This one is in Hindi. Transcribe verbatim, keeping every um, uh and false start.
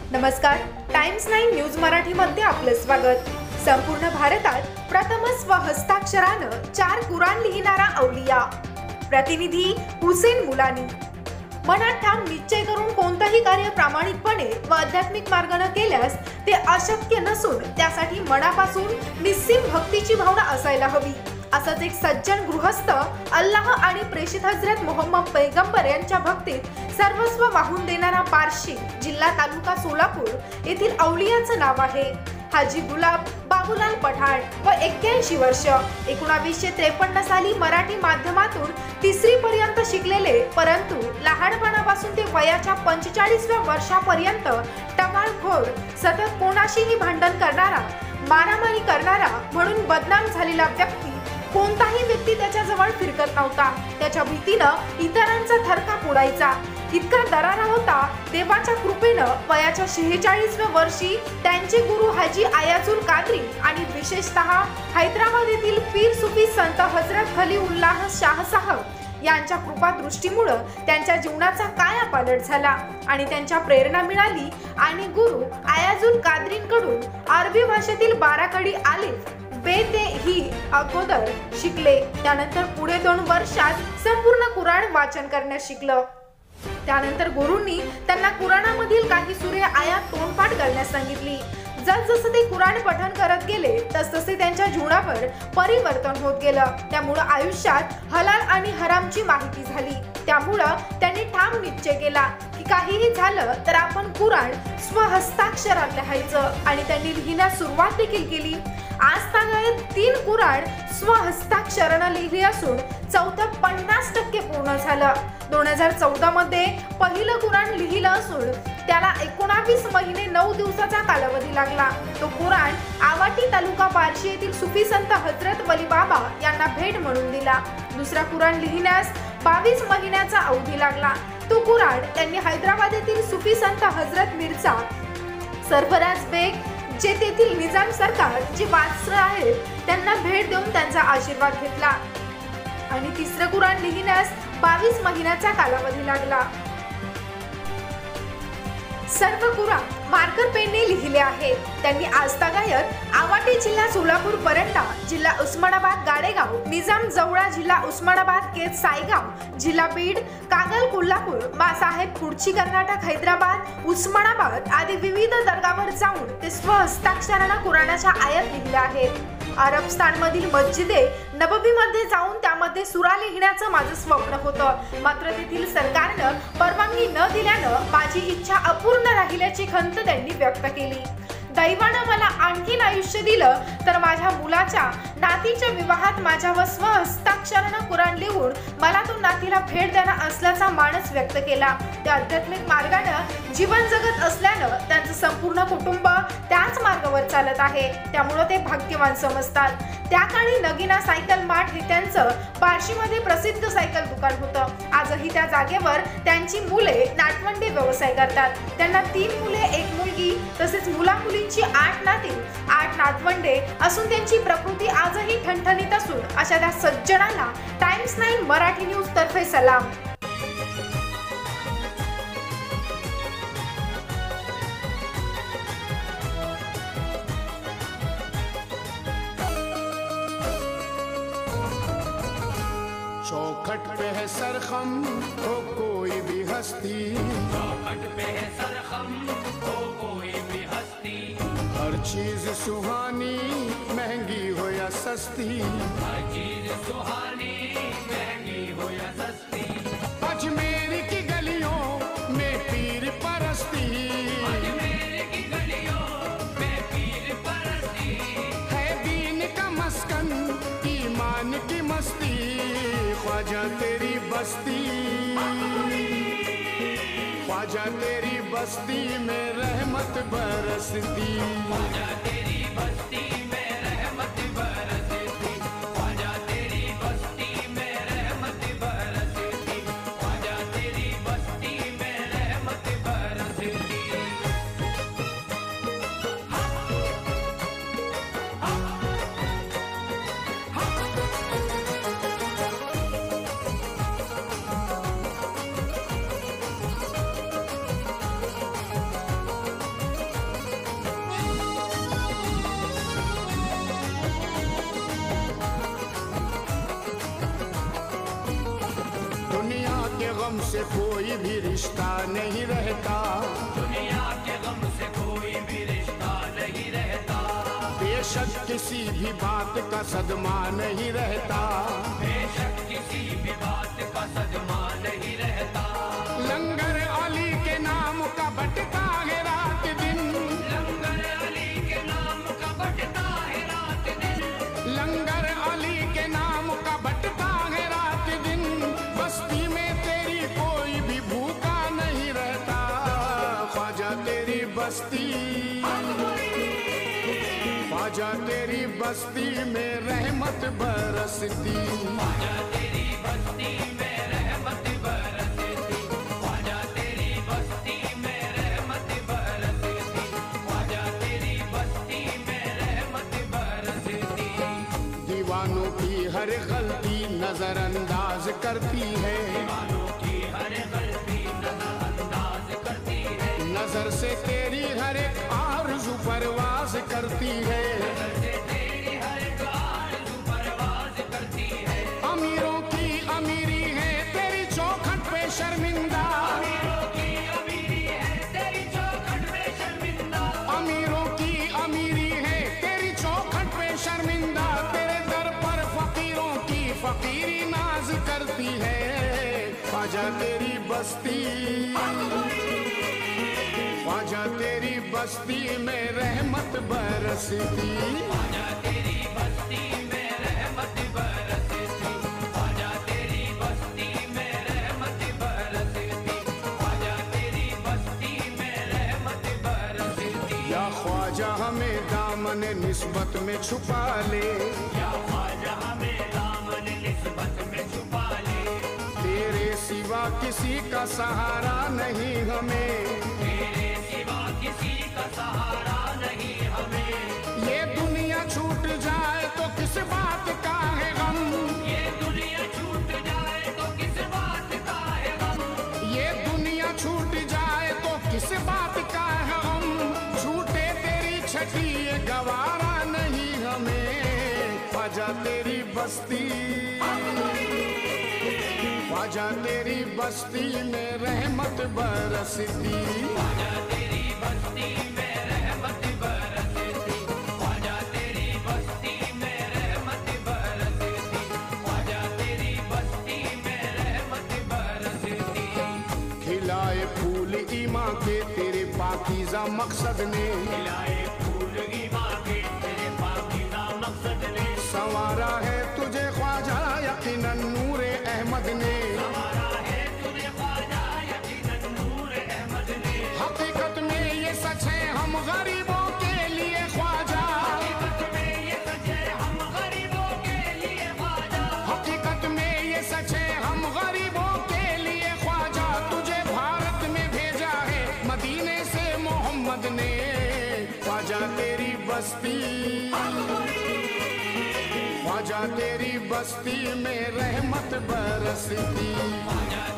नमस्कार, टाइम्स नाइन न्यूज मराठीमध्ये आपले स्वागत। संपूर्ण भारतात प्रथमच स्वहस्ताक्षरानं चार कुराण लिहिणारा अवलिया प्रतिनिधी हुसेन मुलानी। मनात ठाम निश्चय करून कोणतेही कार्य प्रामाणिकपणे व आध्यात्मिक मार्गाने केल्यास ते अशक्य नसून त्यासाठी मनापासून निस्सीम भक्तीची भावना असायला हवी। असंच एक सज्जन गृहस्थ अल्लाह आणि प्रेषित हजरत मोहम्मद पैगंबर यांच्या भक्तीत सर्वस्व वाहून देणारा बार्शी जिल्हा तालुका सोलापूर येथील अवलियाचं नाव आहे हाजी गुलाब बाबूलाल पठाण व एक्क्याऐंशी वर्ष। एकोणावीसशे त्रेपन्न साली मराठी माध्यमातून तिसरी पर्यंत शिकलेले, परंतु लहानपणापासून ते वयाच्या पंचेचाळीसव्या वर्षापर्यंत टवाळखोर, सतत कोणाशीही भांडण करणारा, मारामारी करणारा म्हणून बदनाम झालेला व्यक्ती कोणताही व्यक्ती त्याच्या जवळ फिरकत नव्हता। त्याच्या भीतीनं इतरांचा थरकाप उडायचा। इतका दरारा होता, देवाच्या कृपेनं वयाच्या शेहेचाळीसव्या वर्षी त्यांचे गुरु हाजी आयाजुल कादरी आणि विशेषतः हैदराबाद येथील पीर सुफी संत हजरत खलीउल्लाह शाह साहब यांच्या कृपा दृष्टीमुळे त्यांच्या जीवनाचा कायापालट झाला आणि त्यांच्या प्रेरणा मिळाली आणि गुरु आयाजुल कादरींकडून अरबी भाषेतील बाराखडी आलिफ बे ते ही अगोदर शिकले। त्यानंतर पुढे दोन वर्षात संपूर्ण कुराण वाचन करण्यास शिकलं। त्यानंतर गुरूंनी त्यांना कुराणामधील काही सूर्य आयात तोंडपाठ करण्यास सांगितली। जसजसे ते कुराण पठण करत गेले तसतसे त्यांच्या जीवनावर परिवर्तन होत गेलं। त्यामुळे आयुष्यात हलाल आणि हरामची माहिती झाली। त्यामुळे त्यांनी ठाम निश्चय केला की काहीही झालं तर आपण कुराण स्वहस्ताक्षरात लिहायचं आणि त्यांनी लिहिण्यास सुरुवात देखील केली। आज तागायत तीन कुराण स्वहस्ताक्षराने लिहिली असून चौथं पन्नास टक्के पूर्ण झालं। दोन हजार चौदा मध्ये पहिलं कुराण लिहिलं असून त्याला एकोणावीस महिने नऊ दिवसाचा कालावधी लागला। तो कुराण आवाटी तालुका बार्शी येथील सुफी संत हजरत वली बाबा यांना भेट म्हणून दिला। दुसरा कुराण लिहिण्यास बावीस महिन्याचा अवधी लागला। तो कुराण त्यांनी हैदराबाद येथील सुफी संत हजरत मिर्झा सरफराज बेग जे तेथील निजाम सरकार जे वारस आहेत त्यांना भेट देऊन त्यांचा आशीर्वाद घेतला आणि तिसरं कुराण लिहिण्यास बावीस महिन्याचा कालावधी लागला। सर्व कुराण मार्कर पेनने लिहिले आहेत। त्यांनी आजतागायत आवाटी जिल्हा सोलापूर परंडा जिल्हा उस्मानाबाद गाडेगाव निजाम जवळा जिल्हा उस्मानाबाद केज सायगाव जिल्हा बीड कागल कोल्हापूर मासाहेब खुर्ची कर्नाटक हैदराबाद उस्मानाबाद आदी विविध दर्गावर जाऊन ते स्वहस्ताक्षराने कुराणाच्या आयत लिहिल्या आहेत। अरबस्थानमधील मस्जिदे नबवीमध्ये जाऊन त्यामध्ये सुरा लिहिण्याचं माझं स्वप्न होतं, मात्र तेथील सरकारनं परवानगी न दिल्यानं माझी इच्छा अपूर्ण राहिल्याची खंत त्यांनी व्यक्त केली। दैवानं मला आणखीन आयुष्य दिलं तर माझ्या मुलाच्या नातीच्या विवाहात माझ्यावर स्वहस्ताक्षरानं कुराण लिहून मला तो नातीला भेट देणार असल्याचा मानस व्यक्त केला। त्या आध्यात्मिक मार्गाने जीवन जगत असल्यानं त्यांचं संपूर्ण कुटुंब त्याच मार्गावर चालत आहे, त्यामुळे ते भाग्यवान समजतात। त्या काळी नगीना सायकल मार्ट हे त्यांचं बार्शीमध्ये प्रसिद्ध सायकल दुकान होतं। आजही त्या जागेवर त्यांची मुले नातवंडे व्यवसाय करतात। त्यांना तीन मुले एक मुलगी तसेच मुला मुलींची आठ नाती आठ नातवंडे असून त्यांची प्रकृती आजही ठणठणीत असून अशा त्या सज्जनाला टाइम्स नाइन मराठी न्यूज तर्फे सलाम। चौखट पे है सरखम हो कोई भी हस्ती, चौखट पे है सरखम हो कोई भी हस्ती। हर चीज सुहानी महंगी हो या सस्ती, हर चीज सुहानी महंगी हो या सस्ती। अजमेर की गलियों में पीर परस्ती, अजमेर की गलियों में पीर परस्ती। है दीन का मस्कन ईमान की मस्ती, ख्वाजा तेरी बस्ती, ख्वाजा तेरी बस्ती में रहमत बरसती, ख्वाजा तेरी बस्ती में रहमत बरसती, ख्वाजा तेरी बस्ती में रहमत बरसती, ख्वाजा तेरी बस्ती में रहमत बरसती। गम से कोई भी रिश्ता नहीं रहता, दुनिया के गम से कोई भी रिश्ता नहीं रहता, बेशक किसी भी बात का सदमा नहीं रहता, बेशक किसी भी बात का सदमा नहीं रहता। लंगर अली के नाम का बटता है रात दिन, लंगर अली के नाम का बटता है रात दिन, लंगर अली के नाम का बटता है रात दिन, बस्ती में तेरी कोई भी भूखा नहीं रहता, ख्वाजा तेरी बस्ती, ख्वाजा तेरी बस्ती में रहमत बरसती, ख्वाजा तेरी बस्ती में रहमत बरसती, ख्वाजा तेरी बस्ती में रहमत बरसती, ख्वाजा तेरी बस्ती में रहमत बरसती। दीवानों की हर गलती नजरअंदाज करती है, दीवानों की हर गलती नजरअंदाज करती है, नजर से तेरी हर एक आरज़ू परवाज करती है, नजर से तेरी हर एक आरज़ू परवाज करती है। अमीरों की अमीरी है तेरी चौखट पे शर्मिंदा, अमीरों की अमीरी है तेरी चौखट पे शर्मिंदा, अमीरों की अमीरी है तेरी चौखट पे शर्मिंदा, तेरे दर पर फकीरों की फकीरी नाज करती है, ख्वाजा तेरी बस्ती, ख्वाजा तेरी बस्ती में रहमत बरसती, ख्वाजा तेरी बस्ती में रहमत बरसती, ख्वाजा तेरी बस्ती में रहमत बरसती, ख्वाजा तेरी बस्ती में रहमत बरसती। या ख्वाजा हमें दामन निस्बत में छुपा ले, या ख्वाजा हमें दामन निस्बत में छुपा ले, तेरे सिवा किसी का सहारा नहीं हमें, तेरे सिवा किसी का सहारा नहीं हमें। ये दुनिया छूट जाए तो किस बात का है गम, ये दुनिया छूट जाए तो किस बात का है गम, ये दुनिया छूट जाए तो किस बात का है गम, छूटे तेरी छठी ये गवारा नहीं हमें, ख्वाजा तेरी बस्ती, ख्वाजा तेरी बस्ती में रहमत बरसती, ख्वाजा तेरी बस्ती में रहमत बरसती, ख्वाजा तेरी बस्ती में रहमत बरसती, ख्वाजा तेरी बस्ती में रहमत बरसती। खिलाए फूल ईमान के तेरे पाकीज़ा मकसद ने, खिलाए फूल ईमान के तेरे पाकीज़ा मकसद ने, संवारा है तुझे ख्वाजा यकीनन नूरे अहमद ने, संवारा है तुझे ख्वाजा यकीनन नूरे अहमद ने। हकीकत में ये सच है हम गरीबों के लिए ख्वाजा, हकीकत में ये सच है हम गरीबों के लिए ख्वाजा, हकीकत में ये सच है हम गरीबों के लिए ख्वाजा, तुझे भारत में भेजा है मदीने से मोहम्मद ने, ख्वाजा तेरी बस्ती, ख्वाजा तेरी बस्ती में रहमत बरसती, ख्वाजा